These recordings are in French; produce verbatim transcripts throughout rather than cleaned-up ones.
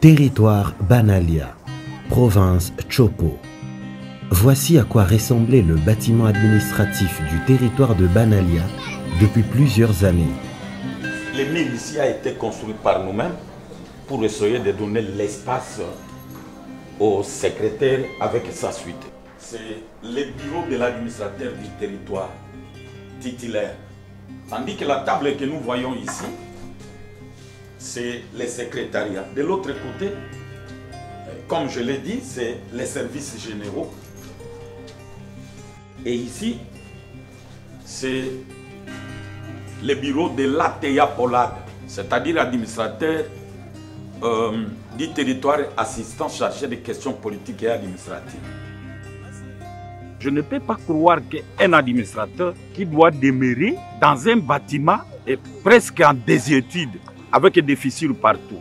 Territoire Banalia, province Chopo. Voici à quoi ressemblait le bâtiment administratif du territoire de Banalia depuis plusieurs années. Le mur ici a été construit par nous-mêmes pour essayer de donner l'espace au secrétaire avec sa suite. C'est le bureau de l'administrateur du territoire titulaire. Tandis que la table que nous voyons ici, c'est le secrétariat. De l'autre côté, comme je l'ai dit, c'est les services généraux. Et ici, c'est le bureau de l'A T A Polad, c'est-à-dire l'administrateur euh, du territoire assistant chargé des questions politiques et administratives. Je ne peux pas croire qu'un administrateur qui doit demeurer dans un bâtiment est presque en désuétude, avec des fissures partout.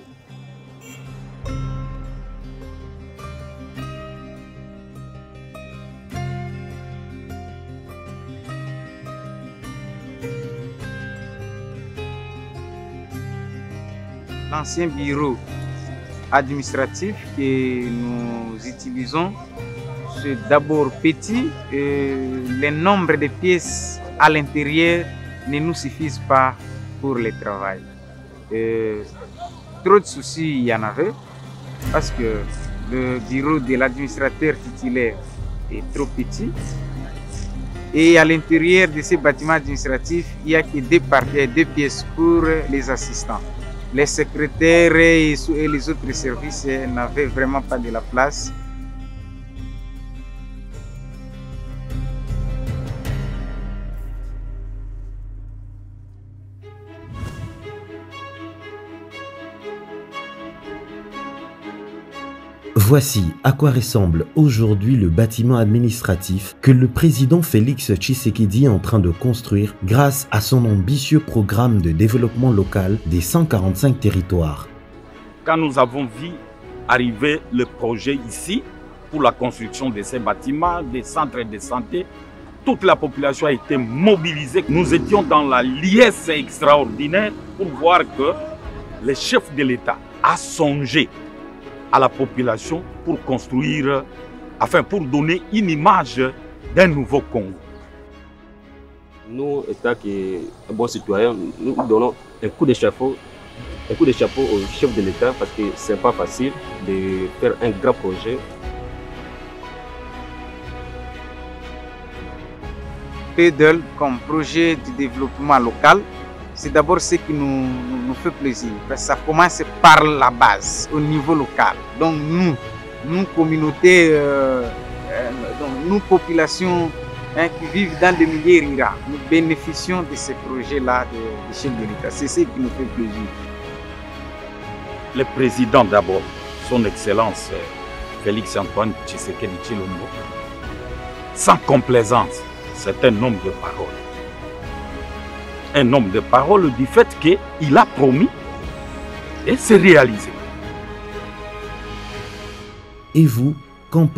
L'ancien bureau administratif que nous utilisons, c'est d'abord petit. Et le nombre de pièces à l'intérieur ne nous suffisent pas pour le travail. Et trop de soucis il y en avait parce que le bureau de l'administrateur titulaire est trop petit. Et à l'intérieur de ces bâtiments administratifs, il n'y a que deux parties, deux pièces pour les assistants. Les secrétaires et les autres services n'avaient vraiment pas de la place. Voici à quoi ressemble aujourd'hui le bâtiment administratif que le président Félix Tshisekedi est en train de construire grâce à son ambitieux programme de développement local des cent quarante-cinq territoires. Quand nous avons vu arriver le projet ici pour la construction de ces bâtiments, des centres de santé, toute la population a été mobilisée. Nous étions dans la liesse extraordinaire pour voir que le chef de l'État a songé à la population pour construire, enfin pour donner une image d'un nouveau Congo. Nous, État qui est un bon citoyen, nous donnons un coup de chapeau, un coup de chapeau au chef de l'État parce que c'est pas facile de faire un grand projet. P D L comme projet de développement local, c'est d'abord ce qui nous, nous, nous fait plaisir. Parce que ça commence par la base, au niveau local. Donc nous, nous communautés, euh, euh, donc, nous populations hein, qui vivent dans le milieu rural, nous bénéficions de ces projets-là de, de chef de l'État. C'est ce qui nous fait plaisir. Le président d'abord, son Excellence Félix Antoine Tshisekedi Tshilombo, sans complaisance, c'est un homme de parole. Un homme de parole du fait qu'il a promis et c'est réalisé. Et vous, qu'en pensez-vous ?